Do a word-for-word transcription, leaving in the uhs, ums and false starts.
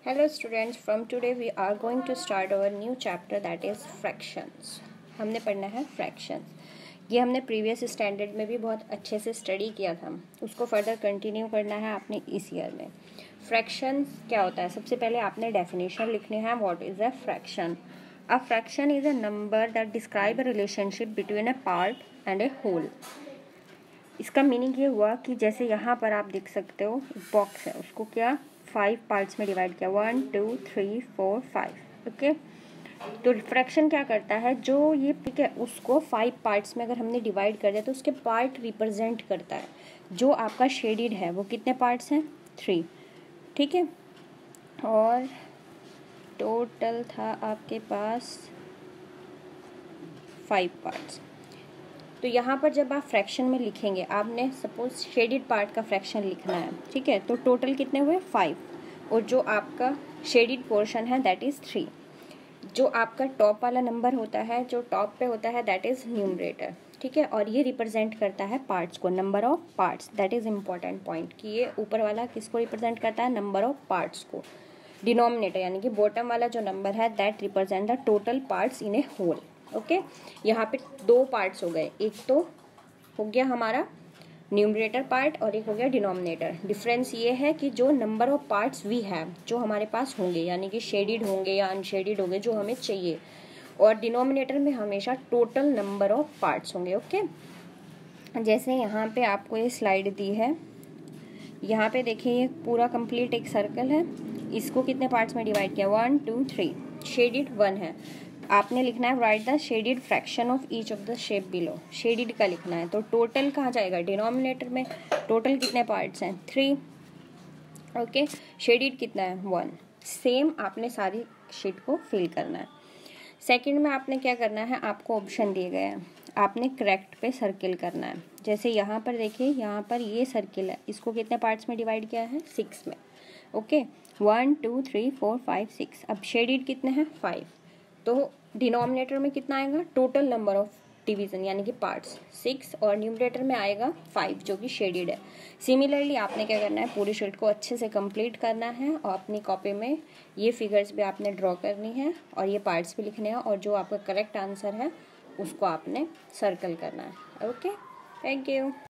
Hello students, from today we are going to start our new chapter that is fractions. हमने पढ़ना है fractions. ये हमने previous standard में भी बहुत अच्छे से स्टडी किया था, उसको फर्दर कंटिन्यू करना है आपने इस ईयर में. फ्रैक्शंस क्या होता है? सबसे पहले आपने डेफिनेशन लिखनी है. What is a fraction? A fraction is a number that describe a relationship between a part and a whole. इसका मीनिंग ये हुआ कि जैसे यहाँ पर आप देख सकते हो बॉक्स है, उसको क्या फाइव पार्ट्स में डिवाइड किया, one two three four five. Okay, तो फ्रैक्शन क्या करता है, जो ये ठीक है उसको फाइव पार्ट्स में अगर हमने डिवाइड कर दिया तो उसके पार्ट रिप्रेजेंट करता है. जो आपका शेडेड है वो कितने पार्ट्स हैं? थ्री. ठीक है, और टोटल था आपके पास फाइव पार्ट्स. तो यहाँ पर जब आप फ्रैक्शन में लिखेंगे, आपने सपोज शेडेड पार्ट का फ्रैक्शन लिखना है, ठीक है, तो टोटल कितने हुए? फाइव. और जो आपका शेडेड पोर्शन है दैट इज़ थ्री. जो आपका टॉप वाला नंबर होता है, जो टॉप पे होता है दैट इज़ न्यूमरेटर. ठीक है, और ये रिप्रेजेंट करता है पार्ट्स को, number of parts. That is important point कि ये ऊपर वाला किसको रिप्रेजेंट करता है? नंबर ऑफ पार्ट्स को. डिनोमिनेटर यानी कि बॉटम वाला जो नंबर है that represent the total parts in a whole. Okay, यहाँ पे दो पार्ट्स हो गए, एक तो हो गया हमारा न्यूमरेटर पार्ट और एक हो गया डिनोमिनेटर. डिफरेंस ये है कि जो number of parts we have, जो हमारे पास होंगे यानी कि शेडेड होंगे या अनशेडेड होंगे, जो हमें चाहिए, और डिनोमिनेटर में हमेशा टोटल नंबर ऑफ पार्ट्स होंगे. ओके, जैसे यहाँ पे आपको ये स्लाइड दी है, यहाँ पे देखिए ये पूरा कंप्लीट एक सर्कल है, इसको कितने पार्ट्स में डिवाइड किया? One two three. Shaded one है, आपने लिखना है right the shaded fraction of each of the shape below. Shaded का लिखना है, तो टोटल कहाँ जाएगा? डिनोमिनेटर में. टोटल कितने पार्ट्स हैं? थ्री. ओके, शेडेड कितना है? वन. सेम आपने सारी शीट को फिल करना है. सेकंड में आपने क्या करना है, आपको ऑप्शन दिए गए हैं, आपने करेक्ट पे सर्किल करना है. जैसे यहाँ पर देखिए, यहाँ पर ये सर्किल है, इसको कितने पार्ट्स में डिवाइड किया है? सिक्स में. Okay, one two three four five six. अब शेडेड कितने हैं? फाइव. तो डिनोमिनेटर में कितना आएगा? टोटल नंबर ऑफ डिवीजन यानी कि पार्ट्स सिक्स, और न्यूमरेटर में आएगा फाइव जो कि शेडेड है. सिमिलरली आपने क्या करना है, पूरी शीट को अच्छे से कंप्लीट करना है और अपनी कॉपी में ये फिगर्स भी आपने ड्रॉ करनी है और ये पार्ट्स भी लिखने हैं, और जो आपका करेक्ट आंसर है उसको आपने सर्कल करना है. Okay, thank you.